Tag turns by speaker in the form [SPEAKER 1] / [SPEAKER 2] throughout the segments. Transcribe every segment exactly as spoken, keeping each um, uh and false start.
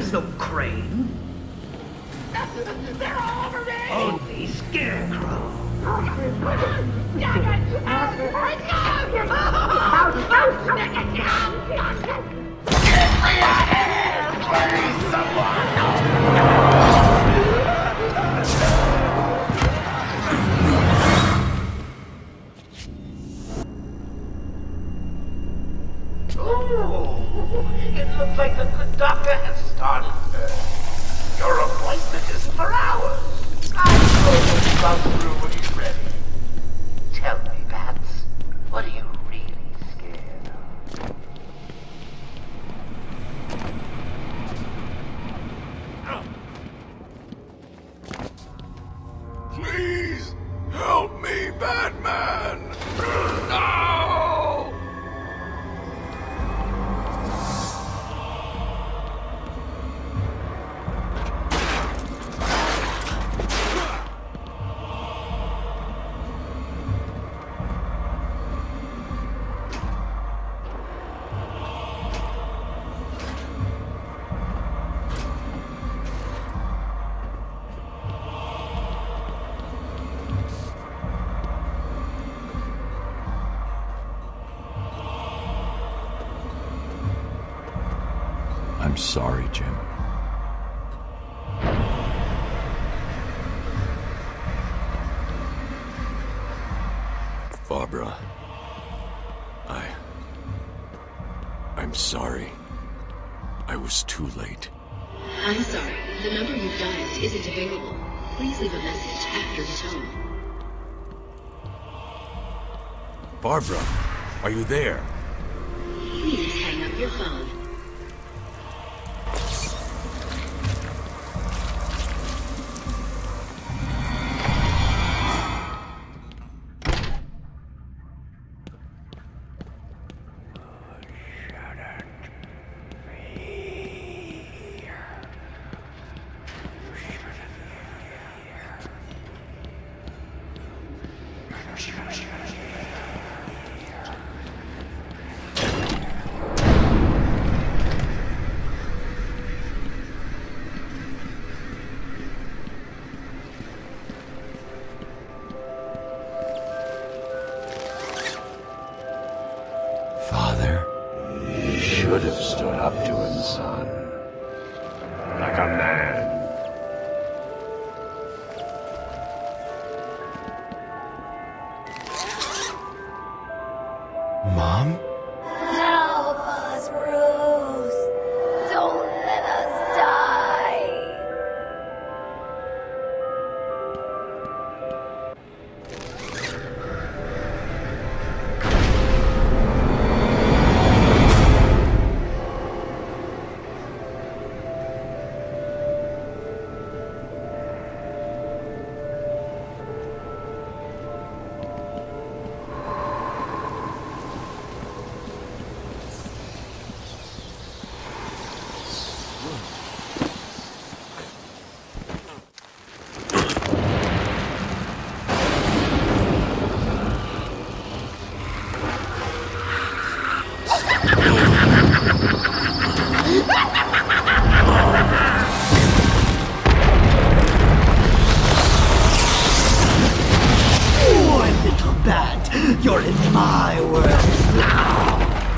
[SPEAKER 1] There's no crane.
[SPEAKER 2] They're all over me!
[SPEAKER 1] Only Scarecrow.
[SPEAKER 2] Get me out of here! Please, someone! Oh, it looks like the good doctor has started. Your appointment is for hours. I'll go run through when he's ready. Tell me, Bats, what are you really scared of?
[SPEAKER 3] Please, help me, Batman! No!
[SPEAKER 4] I'm sorry, Jim.
[SPEAKER 3] Barbara, I... I'm sorry. I was too late.
[SPEAKER 5] I'm sorry. The number you've dialed isn't available. Please leave a message after the tone.
[SPEAKER 3] Barbara, are you there?
[SPEAKER 5] Please hang up your phone.
[SPEAKER 4] Father?
[SPEAKER 6] You should have stood up to him, son. Like a man.
[SPEAKER 4] Mom?
[SPEAKER 7] Help us, Bruce! Don't let us die!
[SPEAKER 1] You're in my world now!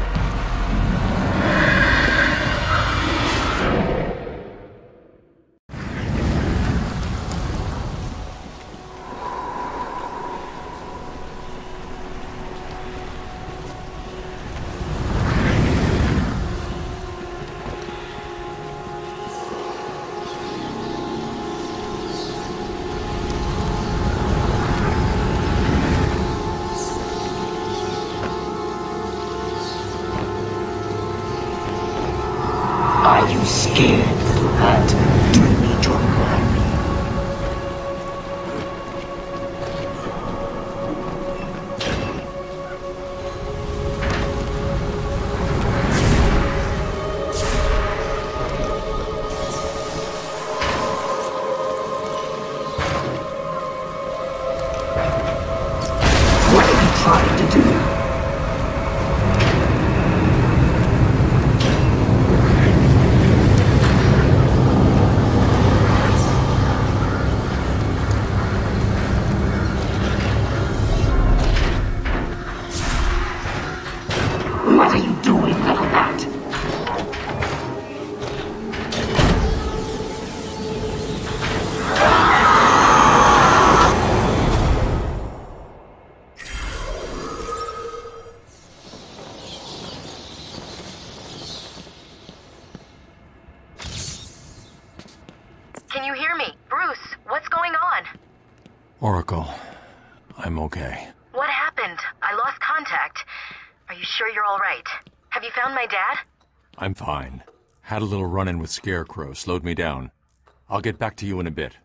[SPEAKER 2] Are you scared, little hat? Do you need to remind me? What are you trying to do?
[SPEAKER 4] Oracle, I'm okay.
[SPEAKER 8] What happened? I lost contact. Are you sure you're all right? Have you found my dad?
[SPEAKER 4] I'm fine. Had a little run-in with Scarecrow, slowed me down. I'll get back to you in a bit.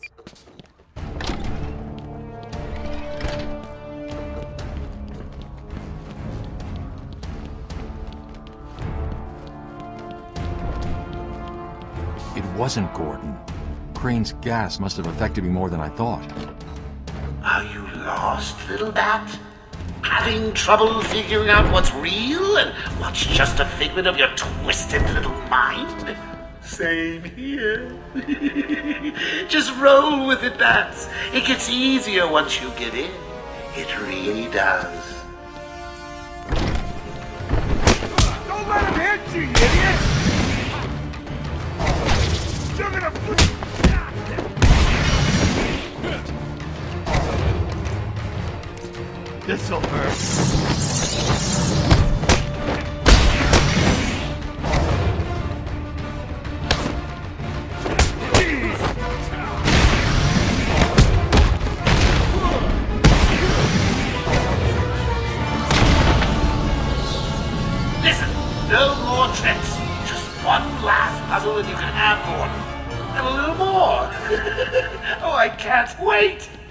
[SPEAKER 4] It wasn't Gordon. Crane's gas must have affected me more than I thought.
[SPEAKER 2] Are you lost, little bat? Having trouble figuring out what's real and what's just a figment of your twisted little mind? Same here. Just roll with it, bats. It gets easier once you get in. It really does.
[SPEAKER 3] Don't let him hit you, you idiot! You're gonna...
[SPEAKER 1] This'll hurt.
[SPEAKER 2] Listen, no more tricks. Just one last puzzle and you can have Gordon. And a little more. Oh, I can't wait.